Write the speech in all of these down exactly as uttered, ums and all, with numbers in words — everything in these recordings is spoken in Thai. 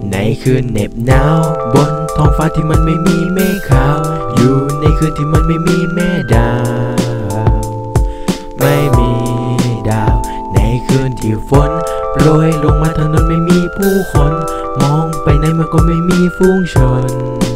ในคืนเหน็บหนาวบนท้องฟ้าที่มันไม่มีเมฆขาวอยู่ในคืนที่มันไม่มีแม่ดาวไม่มีดาวในคืนที่ฝนโปรยลงมาถนนไม่มีผู้คนมองไปไหนมันก็ไม่มีฝูงชน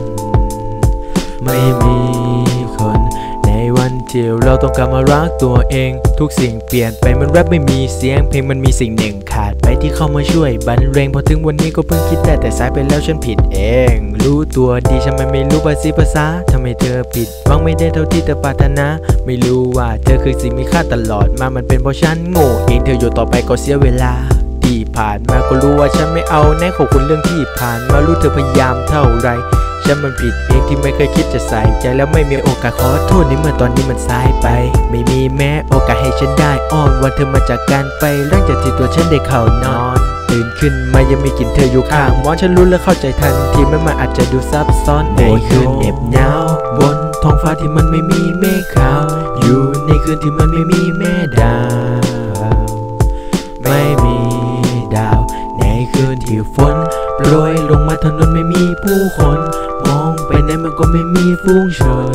ไม่มีคนในวันที่เราต้องกลับมารักตัวเองทุกสิ่งเปลี่ยนไปมันแรปไม่มีเสียงเพลงมันมีสิ่งหนึ่งขาดไปที่เข้ามาช่วยบรรเลงพอถึงวันนี้ก็เพิ่งคิดได้แต่สายไปแล้วฉันผิดเองรู้ตัวดีฉันไม่รู้ภาษีภาษาทำให้เธอผิดหวังไม่ได้เท่าที่เธอปรารถนาไม่รู้ว่าเธอคือสิ่งมีค่าตลอดมามันเป็นเพราะฉันโง่เองเธออยู่ต่อไปก็เสียเวลาที่ผ่านมาก็รู้ว่าฉันไม่เอาแน่ขอบคุณเรื่องที่ผ่านมารู้เธอพยายามเท่าไรฉันมันผิดเองที่ไม่เคยคิดจะใส่ใจแล้วไม่มีโอกาสขอโทษในเมื่อตอนนี้มันสายไปไม่มีแม้โอกาสให้ฉันได้อ้อนวันเธอมาจากการไปหลังจากที่ตัวฉันได้เข้านอนตื่นขึ้นมายังมีกลิ่นเธออยู่ข้างหมอนฉันรู้และเข้าใจทันทีแม้มันอาจจะดูซับซ้อนในคืนเหน็บหนาวบนท้องฟ้าที่มันไม่มีเมฆขาวอยู่ในคืนที่มันไม่มีแม่ดาวไม่มีดาวในคืนที่ฝนโปรยลงมาถนนไม่มีผู้คนมองไปไหนมันก็ไม่มีฝูงชน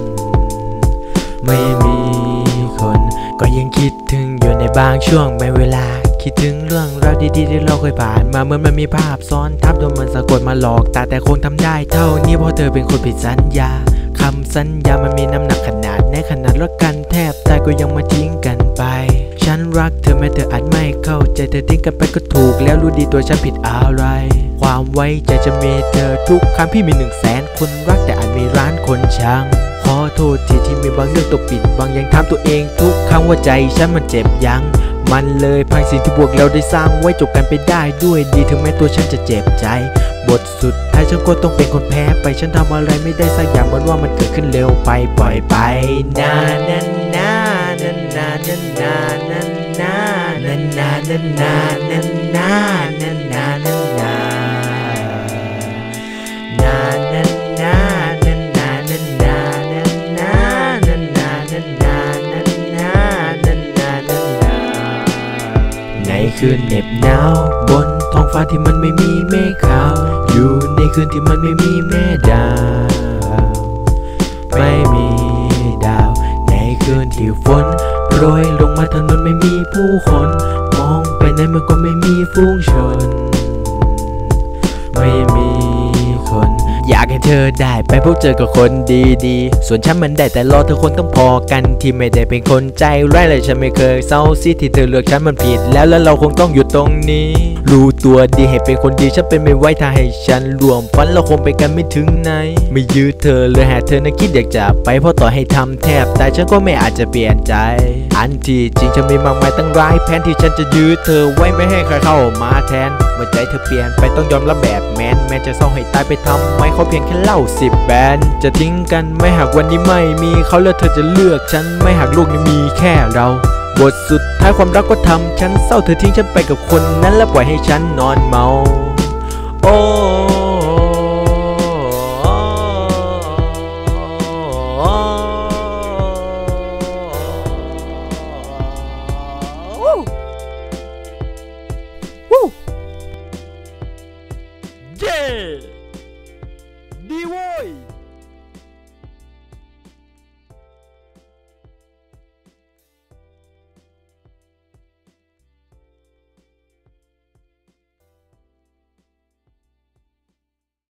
ไม่มีคนก็ยังคิดถึงอยู่ในบางช่วงไม่เวลาคิดถึงเรื่องราวดีๆที่เราเคยผ่านมาเหมือนมันมีภาพซ้อนทับโดนมันสะกดมาหลอกตาแต่คงทำได้เท่านี้เพราะเธอเป็นคนผิดสัญญาคำสัญญามันมีน้ำหนักขนาดในขนาดรักกันแทบตายก็ยังมาทิ้งกันไปฉันรักเธอแม้เธออาจไม่เข้าใจเธอทิ้งกันไปก็ถูกแล้วรู้ดีตัวฉันผิดอะไรความไว้ใจจะมีเธอทุกครั้งพี่มีหนึ่งแสนคนรักแต่อาจมีร้านคนชังขอโทษทีที่มีบางเรื่องตัวปิดบางยังถามตัวเองทุกครั้งว่าใจฉันมันเจ็บยังมันเลยพังสิ่งที่พวกเราได้สร้างไว้จบกันไปได้ด้วยดีถึงแม้ตัวฉันจะเจ็บใจบทสุดท้ายฉันก็ต้องเป็นคนแพ้ไปฉันทำอะไรไม่ได้สักอย่างเหมือนว่ามันเกิดขึ้นเร็วไปปล่อยไปนานานานานานานานานานานานานานานานานานานาในคืนเหน็บหนาวบนท้องฟ้าที่มันไม่มีเมฆขาวอยู่ในคืนที่มันไม่มีแม่ดาวไม่มีดาวในคืนที่ฝนโปรยลงมาถนนไม่มีผู้คนมองไปไหนมันก็ไม่มีฝูงชนไม่มีคนอยากให้เธอได้ไปพบเจอกับคนดีๆส่วนฉันมันได้แต่รอเธอคนต้องพอกันที่ไม่ได้เป็นคนใจร้ายเลยฉันไม่เคยเศร้าซีที่เธอเลือกฉันมันผิดแล้วแล้วเราคงต้องหยุดตรงนี้รู้ตัวดีให้เป็นคนดีฉันเป็นไม่ไหวถ้าให้ฉันรวมฝันเราคงไปกันไม่ถึงไหนไม่ยื้อเธอเลยหากเธอนั้นคิดอยากจะไปเพราะต่อให้ทำแทบแต่ฉันก็ไม่อาจจะเปลี่ยนใจอันที่จริงฉันมีมากมายตั้งร้ายแผนที่ฉันจะยื้อเธอไว้ไม่ให้ใครเข้ามาแทนเมื่อใจเธอเปลี่ยนไปต้องยอมรับแบบแมนแม้จะเศร้าให้ตายไปทำไมเขาเพียงแค่เล่าสิบแบนจะทิ้งกันไม่หากวันนี้ไม่มีเขาแล้วเธอจะเลือกฉันไม่หากโลกนี้มีแค่เราบทสุดท้ายความรักก็ทำฉันเศร้าเธอทิ้งฉันไปกับคนนั้นแล้วปล่อยให้ฉันนอนเมาโอ้เย้ดีโว้ย